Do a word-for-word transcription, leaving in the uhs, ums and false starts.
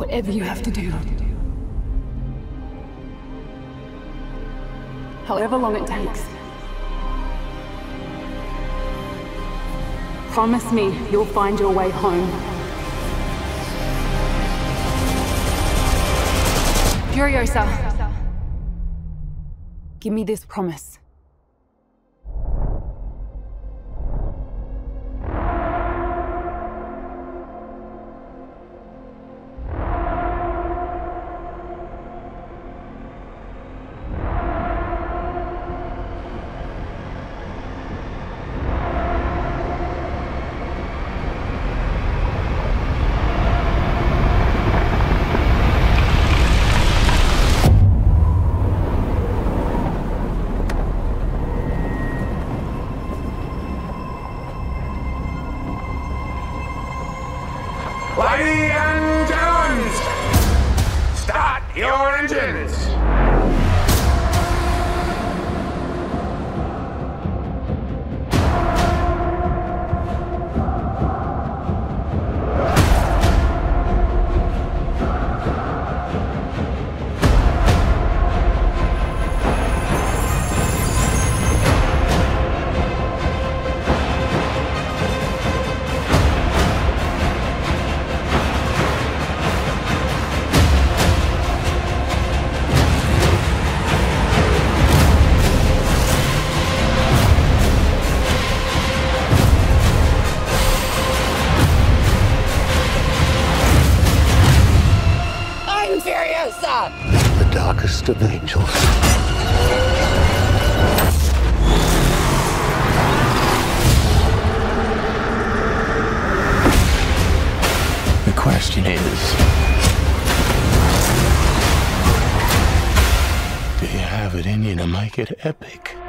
Whatever you have to do. However long it takes. Promise me you'll find your way home. Furiosa. Give me this promise. Ladies and gentlemen, start your engines! Furiosa! The darkest of angels. The question is, do you have it in you to make it epic?